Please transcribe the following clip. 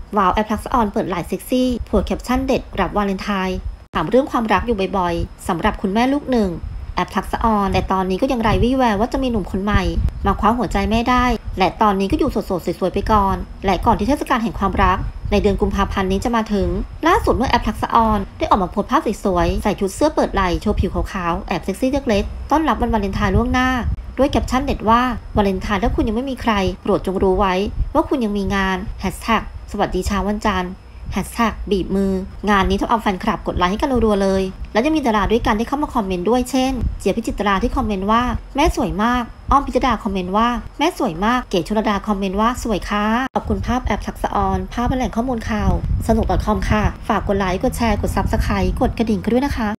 ว้าวแอปทักษะออนเปิดหลายเซ็กซี่โพสแคปชั่นเด็ดรับวาเลนไทน์ถามเรื่องความรักอยู่บ่อยๆสำหรับคุณแม่ลูกหนึ่งแอปทักษะออนแต่ตอนนี้ก็ยังไร้วี่แววว่าจะมีหนุ่มคนใหม่มาคว้าหัวใจแม่ได้และตอนนี้ก็อยู่โสดๆสวยๆไปก่อนและก่อนที่เทศกาลแห่งความรักในเดือนกุมภาพันธ์นี้จะมาถึงล่าสุดเมื่อแอปทักษะออนได้ออกมาโพสภาพสวยๆใส่ชุดเสื้อเปิดไหล่โชว์ผิวขาวๆแอบเซ็กซี่เล็กๆต้อนรับวันวาเลนไทน์ล่วงหน้าด้วยแคปชั่นเด็ดว่าวาเลนไทน์ถ้าคุณยังไม่มีใครโปรดจงรู้ไว้ว่าคุณยังมีงานแฮชแท็กสวัสดีเช้าวันจันทร์แฮชแท็กบีบมืองานนี้ทำเอาแฟนคลับกดไลค์ให้กันรัวๆเลยแล้วยังมีดาราด้วยกันที่เข้ามาคอมเมนต์ด้วยเช่นเจี๊ยบพิจิตราที่คอมเมนต์ว่าแม่สวยมากอ้อมพิจดาคอมเมนต์ว่าแม่สวยมากเก๋ชลดาคอมเมนต์ว่าสวยค่ะขอบคุณภาพแอปทักษะออนภาพเป็นแหล่งข้อมูลข่าวสนุก .com ค่ะฝากกดไลค์กดแชร์กด Subscribe กดกระดิ่งกันด้วยนะคะ